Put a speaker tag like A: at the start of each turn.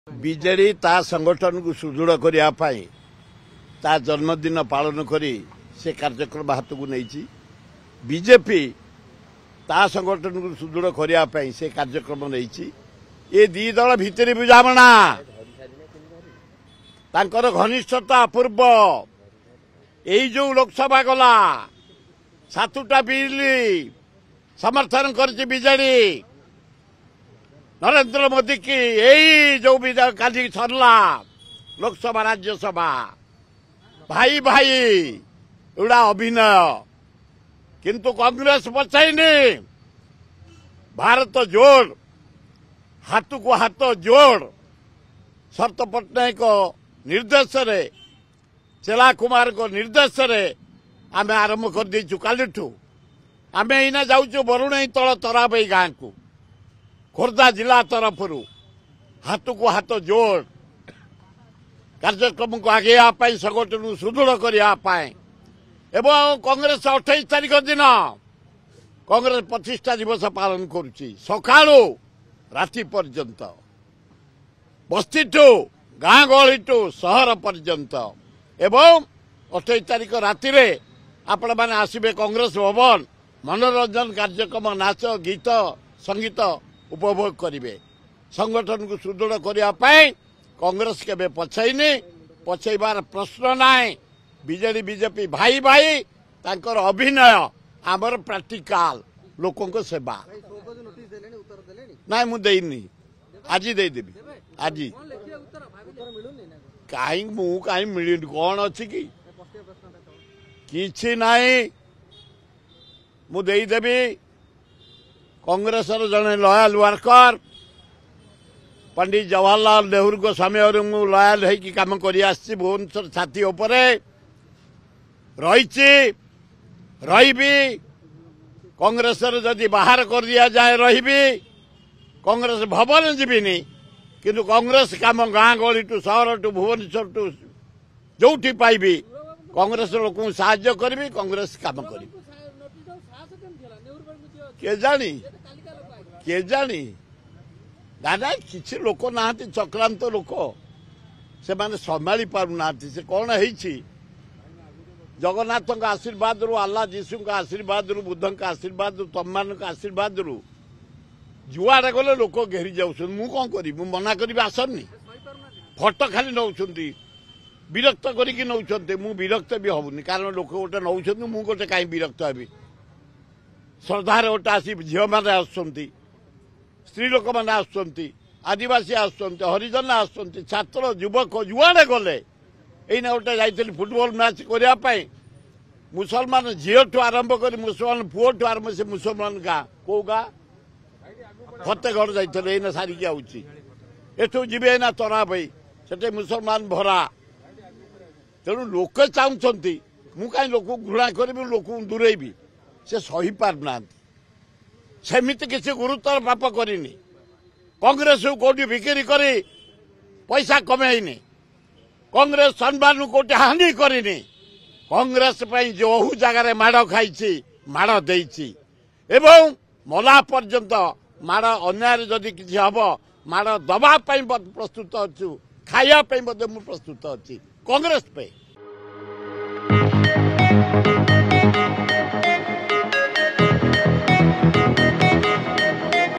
A: BJD ता संगठन को सुदृढ़ करने ता जन्मदिन पालन करी से कार्यक्रम हाथ को नहीं बीजेपी ता संगठन को सुदृढ़ करने से कार्यक्रम नहीं ये दी दल भितर बुझामणा तांकर घनिष्ठता अपूर्व यही जो लोकसभा गला 7टा बिल समर्थन कर बीजेडी नरेंद्र मोदी की यही जो काली सरला लोकसभा राज्यसभा भाई भाई एड़ा अभिनय किंतु कांग्रेस पछाईनी भारत जोड़ हाथ को हाथ जोड़ शरत पट्टनायक निर्देश रे चेला कुमार को निर्देश रे आमे आरंभ कर देचु कालीठू आमे इना जाऊचु बरुणई तल तराबई गाँ को खोर्धा जिला तरफ हाथ को हाथ जोड़ कार्यक्रम को आगे संगठन सुदृढ़ करने एवं कांग्रेस 28 तारीख दिन कांग्रेस प्रतिष्ठा दिवस पालन करुच्ची सकाळू राति पर्यंत बस्ती ठू गाँ गहली ठू सहर पर्यंत एवं 28 तारीख राति रे आपण माने आसिबे कांग्रेस भवन मनोरंजन कार्यक्रम नाच गीत संगीत उपभोग करेंगे संगठन को सुदृढ़ करने कांग्रेस के पछाईनी पछाइबार प्रश्न नाई बीजेडी बीजेपी भाई भाई तांकर अभिनय आमर प्रैक्टिकल लोकों को सेवा ना मुझे आज देदेवी आज कहीं कहीं मिल कौन अच्छी कि किछि नाई मुदेदेवी कांग्रेस जड़े लयाल वर्कर पंडित जवाहरलाल नेहरू को समय लयाल होगी कम कर भुवनेश्वर छाती उपरे रही कांग्रेस जदि बाहर कर दिया जाए रही कांग्रेस भवन जीविनी किंतु कांग्रेस काम गाँ गहली टू सहर टू भुवनेश्वर टू जो पाइबी कांग्रेस लोक साहाय्य करी कांग्रेस काम करी के जानी दादा किसी लोक ना चक्रांत लोक से माने संभाली पारु ना से कौन है जगन्नाथ का आशीर्वाद रु अल्लाह जीशु का आशीर्वाद रु बुद्ध का आशीर्वाद रु तम मान का आशीर्वाद रु जुआड़े गले लोक घेरी जाऊँ मु कौन करी मु मना करी आसनी फटो खाली नौ विरक्त करी नौ मु विरक्त भी हबुनी कारण लोक गोटे नौ मु गोटे कहीं विरक्त हेबी श्रद्धार गोटे आसी झील मैंने आसुंच स्त्री लोक मैंने आसुंच आदिवासी आसुंच हरिजन आसुंच छात्र युवक जुआड़े गले यही गोटे जाइली फुटबॉल मैच करने मुसलमान झील ठू आरंभ कर मुसलमान पुओ ठू आरंभ से मुसलमान गाँ कौ गाँ फतेगढ़ जाइए एना सारिकी आउची एठू जीवे ना तरा भाई से मुसलमान भरा तेणु लोक चाहते मु कहीं लोक घृणा करी लोक दूरेबी से सही पारना सेमिति किसी गुरुतर पाप करनी कांग्रेस कोटी बिक्री करी पैसा कमेनी कांग्रेस सम्मान कोटी हानि करनी कांग्रेस जो जगार माड़ खाई माड़ देती एवं मला पर्यंत माड़ अन्याय जदि किसी हम माड़ दबा प्रस्तुत अच्छु खाया प्रस्तुत अच्छी कांग्रेस पे।